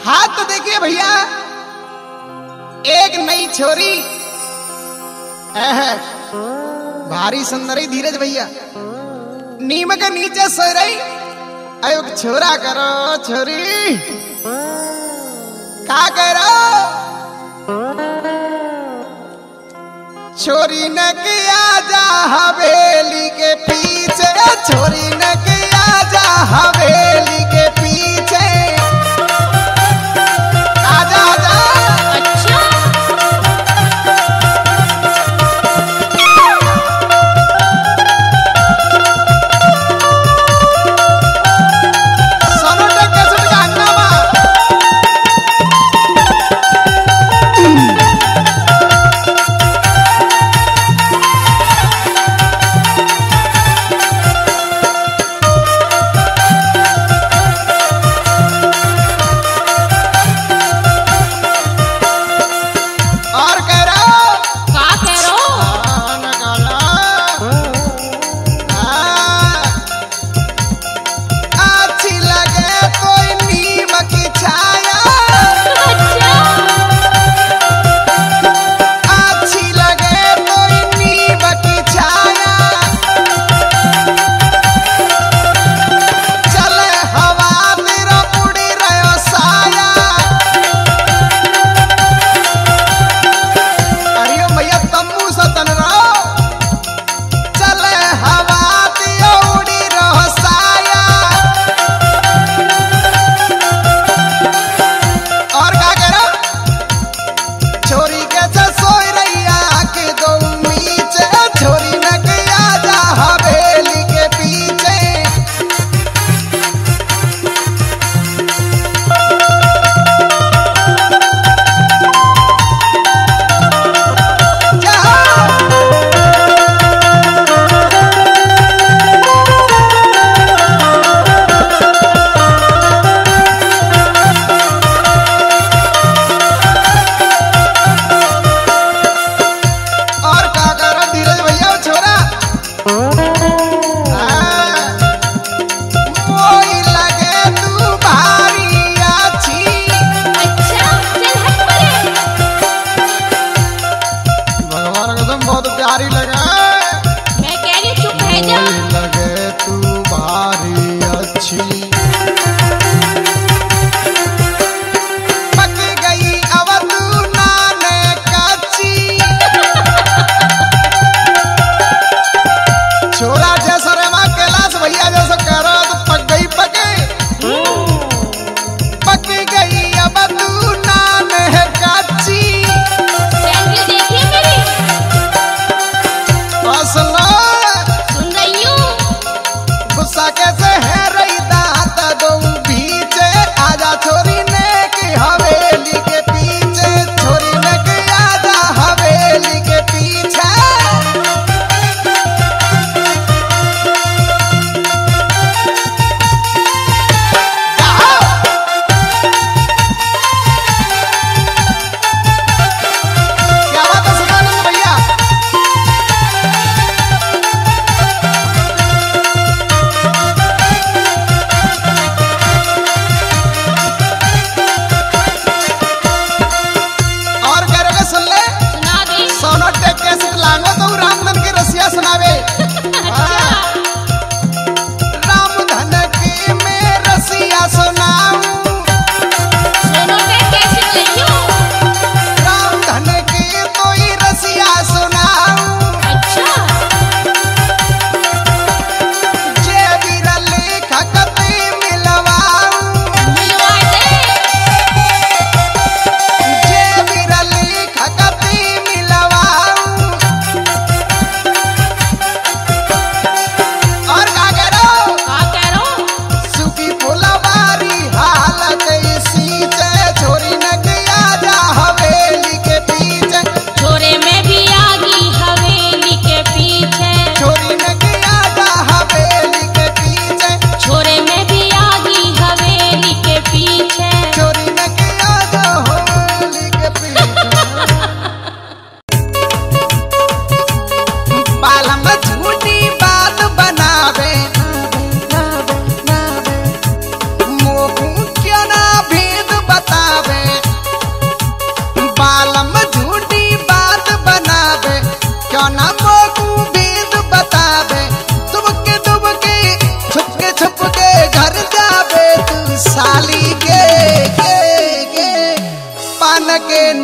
हाँ तो देखिए भैया, एक नई छोरी भारी सुंदरी धीरज भैया नीम के नीचे सो रही। अयो छोरा करो छोरी का करो, छोरी न किया जा हवेली के पीछे, छोरी न किया जा हवेली के पीछे। आजा आजा। अच्छा सोनोटेक कैसेट का हंगामा।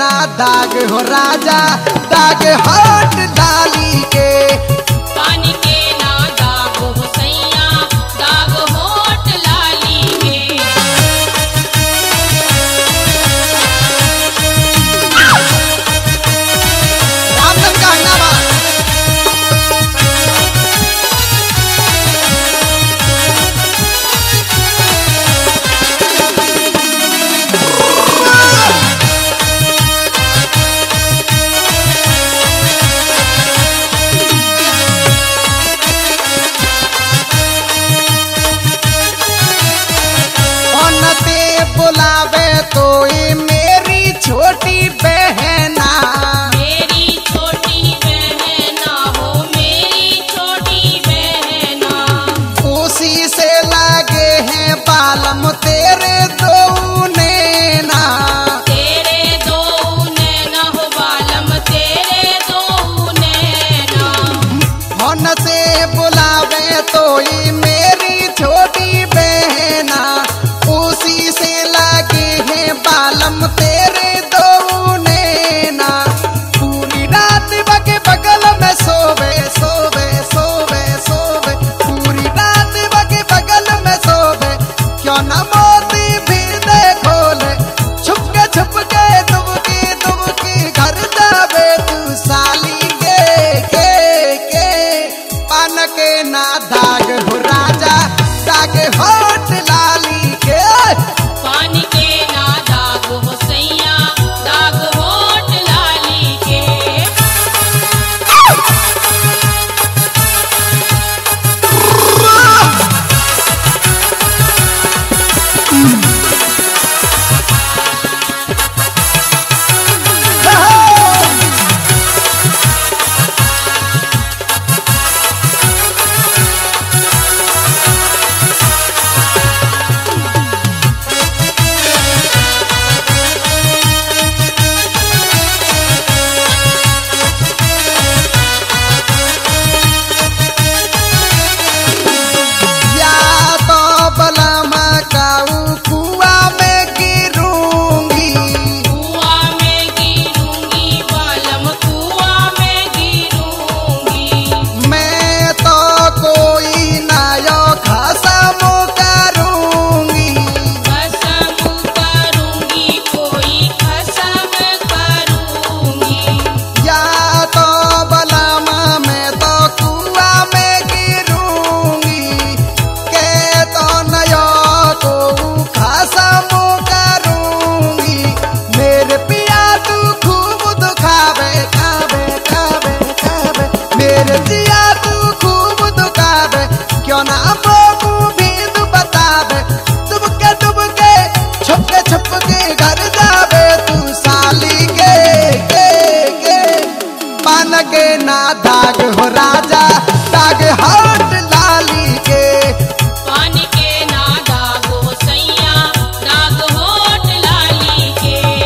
ना दाग हो राजा, दाग होठ लाली के। पान के ना दाग हो सैया, दाग होठ लाली के। रामधन का हंगामा। बुलावे तो ये मेरी छोटी बहना, मेरी छोटी बहना हो, मेरी छोटी बहना। उसी से लागे हैं बालम तेरे दो नैना, तेरे दो नैना हो बालम, तेरे दो नैना। मन से बुलावे तो ये मेरी छोटी बहना, उसी से लागे हैं बालम तेरे दो नैना। पूरी रात बगे बगल में सोवे सोवे सोवे सोवे, पूरी रात बगे बगल में सोवे। क्यों ना मोती भी देखो ले, छुपके दुबकी घर जावे तू साली के। पान के ना दाग हो राजा, दाग होठ लाली के। पान के ना दाग हो सैया, दाग होठ लाली के। या तो बलमा काऊ कुआ में गिरूंगी, कुआ में गिरूंगी बालम, कुआ में गिरूंगी। मैं तो कोई नायो खसम करूंगी। कसम करूंगी, कोई कसम करूंगी। या तो बलमा मैं तो कुआ में गिरूंगी, के तो नयो को खसम करूंगी। मेरे पिया तू खूब दुखावे खावे खावे खावे, मेरे जिया तू खूब दुखावे। क्यों ना मोकू भी तू बतावे, डुबके छुपके घर जावे तू साली के। पान के ना दाग हो राजा, दाग होठ लाली के। पान के ना दाग हो सैया, दाग होठ लाली के।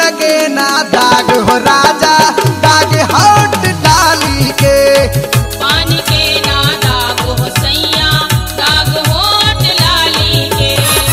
लगे ना दाग हो राजा दाग होठ डाली के। पान के ना दाग हो सैया दाग होठ लाली के।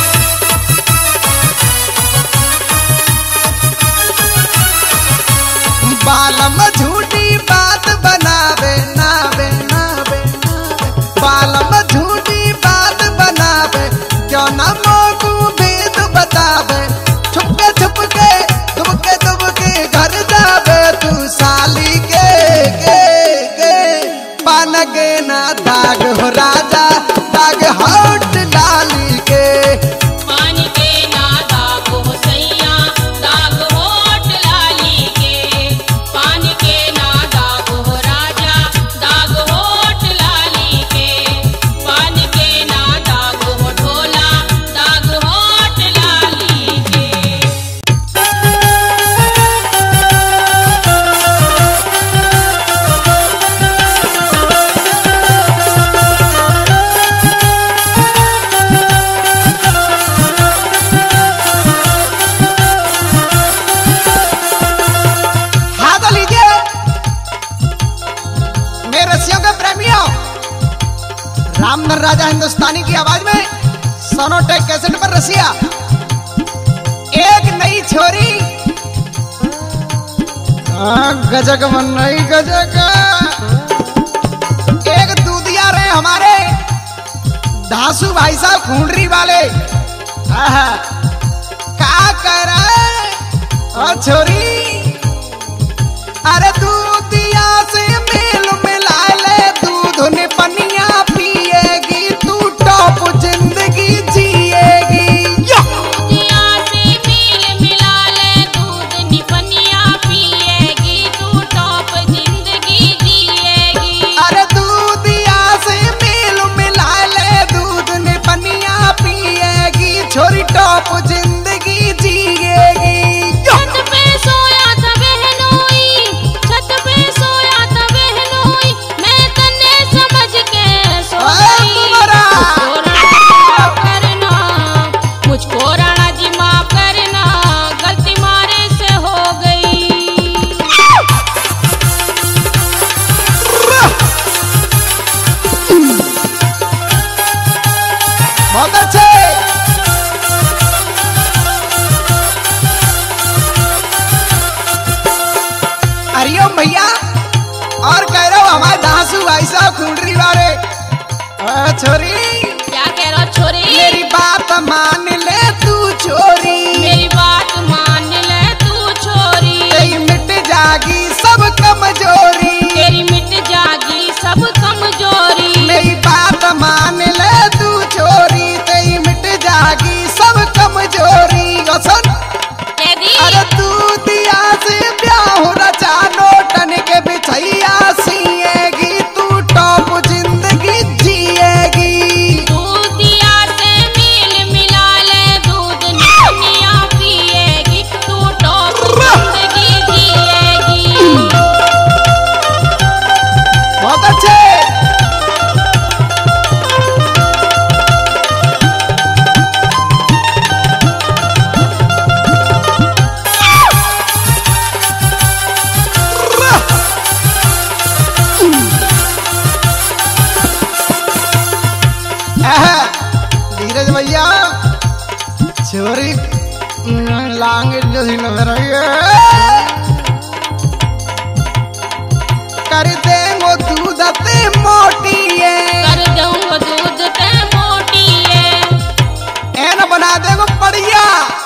बालम झूठी बात बनावे नावे नावे नावे बालम झूठी बात बनावे क्यों ना मोकू भेद बतावे छुपके छुपके दुबके दुबके घर जावे तू साली के पान के ना दाग हो राजा दाग होठ डाली के। पान के ना दाग हो सैया दाग होठ लाली के। पान के ना दाग हो राजा दाग होठ लाली के। पान के ना दाग हो ढोला दाग होठ लाली के। हाथ लीजिए मेरे रसियों के प्रेमियों, रामधन राजा हिंदुस्तानी की आवाज में सोनोटेक कैसेट पर रसिया। एक नई छोरी गजक मन नई गजक एक दूधिया रहे हमारे धासु भाई साहब खूंडरी वाले। आहा, का कह रहा है छोरी अरे दूधिया से मेल मिला ले दूध ने पनिया पिएगी तू टॉप जिंदगी जिएगी। दूधिया से मेल मिला ले दूध नि पनिया पिएगी तू टॉप जिंदगी जिएगी। अरे दूधिया से मेल मिला ले दूध ने पनिया पिएगी छोरी टॉप जिंदगी जिएगी। छत पे सोया था बहनोई, छत पे सोया था बहनोई, मैं तन्ने समझ के सो गई। माफ करना मुझको राणा जी माफ करना गलती मारे से हो गई। बहुत अच्छे हरिओम भैया और कह रहा हूँ हमारे दासू भाई साहब खूंडरी वाले। छोरी क्या कह रहा छोरी? मेरी बात मान ले तू छोरी मेरी बात मान ले तू छोरी। तेरी मिट जागी सब कमजोरी तेरी मिट जागी सब कमजोरी। मेरी बात मान ले तू छोरी तेरी मिट जागी सब कमजोरी। सुन कह दी अरे तू दिया से ब्याह रचा नोटन के बिछैया सिएगी तू टॉप जिंदगी जिएगी। दूधिया से मेल मिला ले दूध नि पनिया पिएगी तू टॉप जिंदगी जिएगी। बहुत अच्छे धीरज भैया छोरी लांग जो सी नजर आई है कर देंगो दूध ते मोटी है कर दूंगा दूध ते मोटी है। एन बना देंगो बढ़िया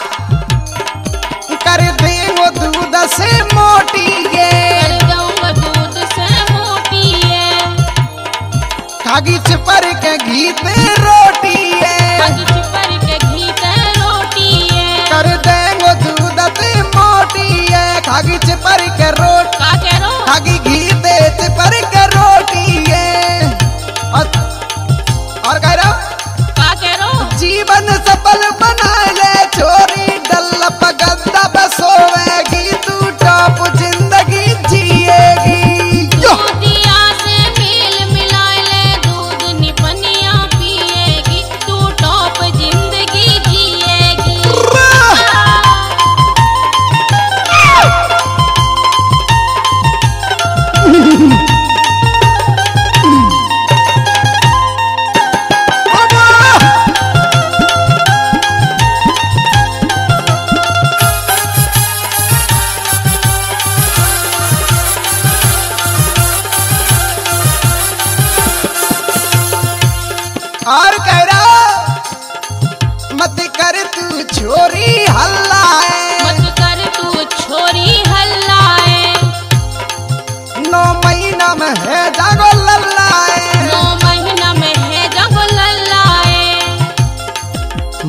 कर देंगो दूध से मोटी है कर दूंगा दूध से मोटी है। खागी चिपर के घी ते रोटी है खागी चिपर के घी ते रोटी है। कर देंगो दूध ते मोटी है खागी चिपर के रोटी का कह रो? खागी घी ते चिपर के रोटी है। और कह रहा हूं, का कह रो? जीवन सफल बना ले छोरी डल पगंदा बसोवेगी तू टॉप जिंदगी जिएगी। दूधिया से मेल मिला ले दूध नि पनिया पिएगी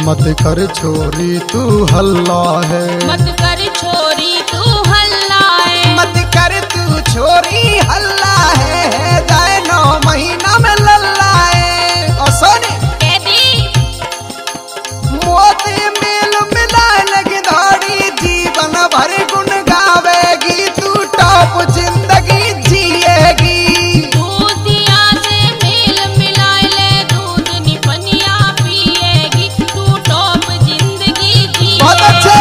मत कर छोरी तू हल्ला है, मत कर छोरी तू हल्ला है, मत कर तू छोरी हल्ला है, जाए 9 महीना में लल्ला है। और सोने कह दी मोती मेल मिलाए लगी दौड़ी, जीवन भर गुण गावेगी तू, टॉप जिंदगी जिएगी। दूध दिया से मेल मिलाए ले, दूध निपनिया पिएगी तू, टॉप जिंदगी बहुत जिएगी। अच्छे।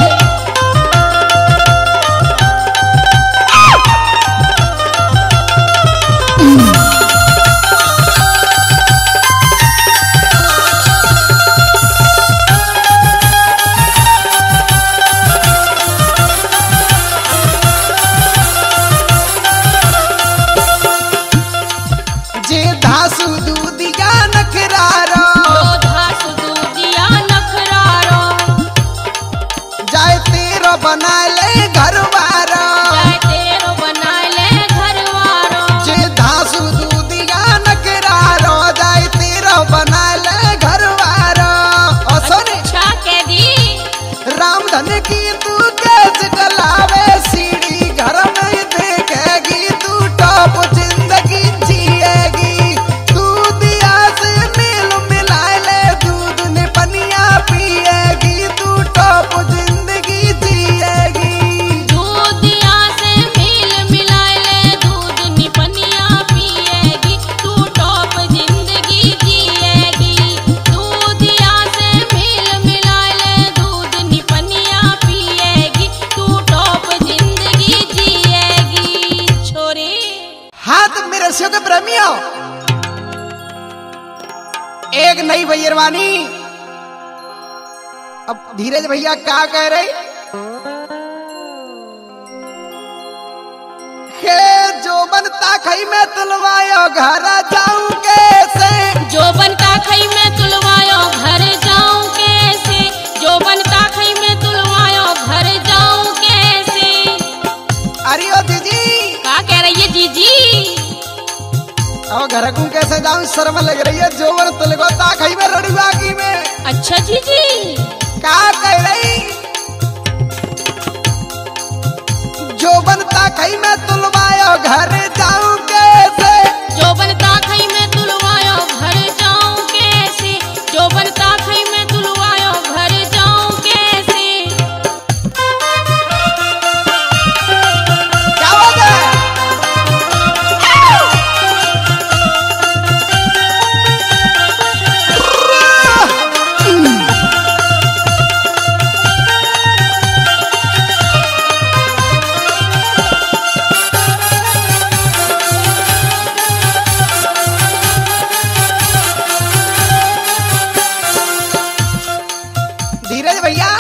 जे धासु दूधिया नखरारो, जो धास दूधिया नखरारो, जाए तेरो बना ले घरवारो। जाए तेरो बना ले घरवारो, जे धासु दूधिया नखरारो, जाए तेरो बना ले घरवारो। और सोने अच्छा कह दी रामधन की तू कैसे डलावे, सीढ़ी घर में देखेगी तू, टॉप जिंदगी जिएगी। दूधिया से मेल मिलाए ले, दूध ने पनिया पिएगी तू, टॉप जिंदगी जिएगी। दूध दिया से मेल मिलाए ले, दूध निपनिया पिएगी तू, टॉप जिंदगी जिएगी। दूध दिया से मेल मिलाए ले, दूध निपनिया पिएगी तू, टॉप जिंदगी जिएगी। छोरी हाँ तो मेरे रसियों के प्रेमियों, एक नई भैरवानी। अब धीरज भैया क्या कह रहे, हे जो बनता खई में तुलवायो घर जाऊं कैसे, जो बनता खई में तुलवायो घर जाऊं कैसे, जो बनता खई में तुलवायो घर जाऊं कैसे। अरे ओ दीदी क्या कह रही है जीजी? अब घर को कैसे जाऊं, शर्म लग रही है, जो बन तुलगोता खई में रड़ुआ की में। अच्छा जीजी क्या कह रही, जो बनता खई में तुलवायो घर जाऊं कैसे, जो बनता खई में तुलवायो घर जाऊं कैसे, जो बनता खई में तुलवायो घर जाऊं कैसे। क्या बात है। धीरज भैया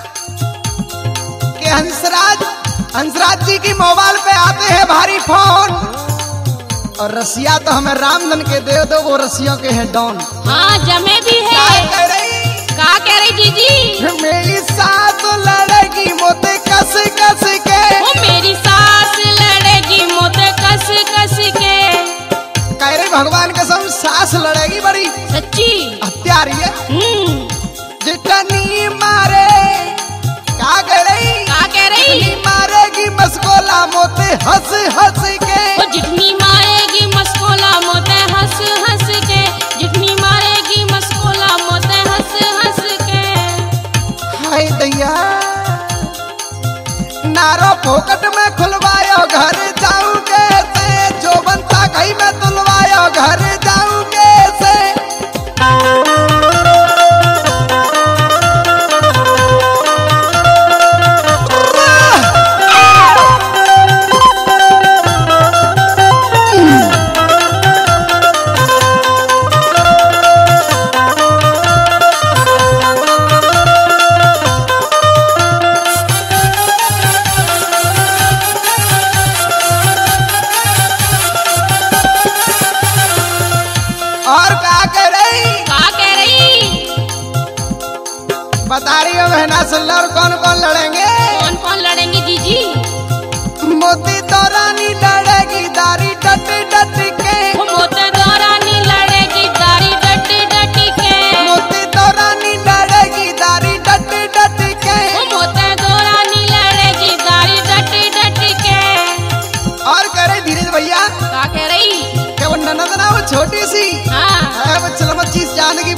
के हंसराज जी की मोबाइल पे आते हैं भारी फोन, और रसिया तो हमें रामधन के दे दो, वो रसियों के हैं डॉन। हाँ जमे भी क्या है। कह रही, क्या कह रही जीजी? मेरी सास लड़ेगी मोते कस कस के, वो मेरी सास लड़ेगी मोते कस कस के। कह रही भगवान कसम सास लड़ेगी बड़ी सच्ची? हत्यारी है, जितनी मारे। क्या कह रही, क्या कह रही? जितनी मारेगी मस्कोला मोते हंस हंस के, वो जितनी मारेगी मस्कोला मोते हंस हंस के, जितनी मारेगी मस्कोला मोते हंस हंस के। हाय दैया नारो फोकट में खुलवायो घर जाऊं कैसे, जो बनता खई में तुलवायो घर जाऊं कैसे। बता रही हो बहना सुन लो, और कौन कौन लड़ेंगे? कौन कौन लड़ेंगे जीजी? मोती दौरानी लड़ेगी दारी डट डट के, मोती दौरानी लड़ेगी दारी डट डट के, मोती दौरानी लड़ेगी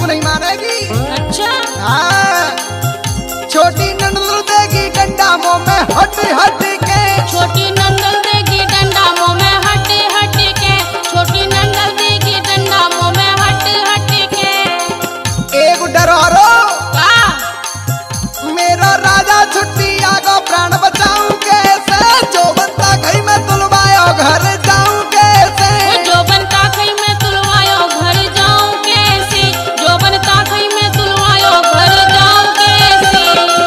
तो नहीं मानेगी। अच्छा हाँ, छोटी नंदल देगी डंडा मुंह में हट हट के। छोटी नंदल देगी डंडा मुंह में हट हट के। छोटी नंदल देगी डंडा मुंह में हट हट के। एक डरारो का मेरा राजा छुट्टी आगो प्राण बचाऊं कैसे। जो बनता गई मैं तुलवायो घर जाऊं कैसे। जो बनता खई में तुलवायो घर जाऊं कैसे। जो बनता खई में तुलवायो घर जाऊं कैसे।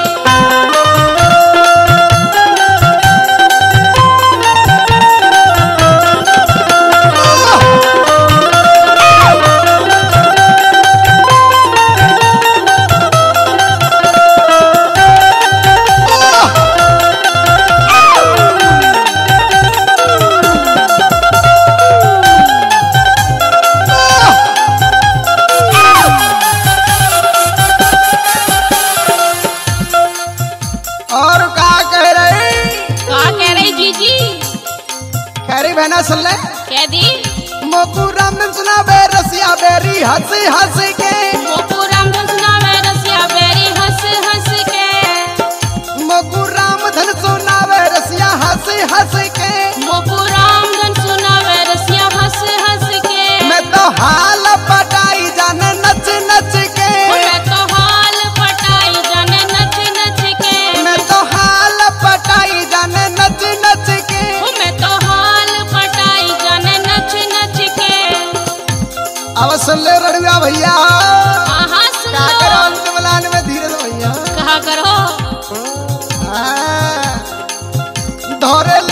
और का कह रही का कह रही जीजी। खैरी बहना सुन ले। कह दी मोकू रामधन सुनावे रसिया बेरी हंस हंस के। मोकू रामधन सुनावे रसिया बेरी हंस हंस के। मोकू रामधन सुनावे रसिया हंस हंस के। मोकू रामधन सुनावे रसिया हंस हंस के। मैं तो हाल पटाई जाने नच नच के। मैं तो हाल पटाई जाने नच नच के। मैं तो हाल पटाई जाने नच नच के। मैं तो हाल पटाई जाने नच नच के। अब सुन ले रड़ुआ भैया। हाँ सुन का लो। करो अंत मिलान में धीरे भैया। कहा करो हाँ, धोरे